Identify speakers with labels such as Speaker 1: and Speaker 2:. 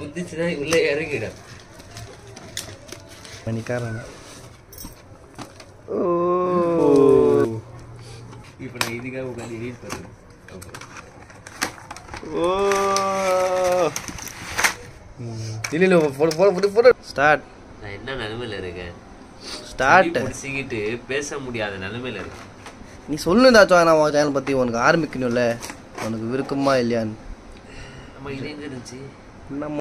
Speaker 1: குதிச்சுனா உள்ள இறங்கிடும்
Speaker 2: மணிக்காரன். ஓ
Speaker 1: இப்போ நான் இதுக்காக உட்காந்து எடிட் பண்ணுறேன்.
Speaker 2: ஓ இல்லை போட ஸ்டார்ட்.
Speaker 1: நான் என்ன நிலைமையில இருக்கேன்?
Speaker 2: ஸ்டார்ட்
Speaker 1: பிடிச்சிக்கிட்டு பேச முடியாத நிலைமையில இருக்கேன்.
Speaker 2: நீ சொல்லுதாச்சும் நான் உன் சேனல் பற்றி உனக்கு ஆரம்பிக்கணும்ல, உனக்கு விருக்கமா இல்லையான்னு.
Speaker 1: நம்ம இது எங்கே இருந்துச்சு?
Speaker 2: நம்ம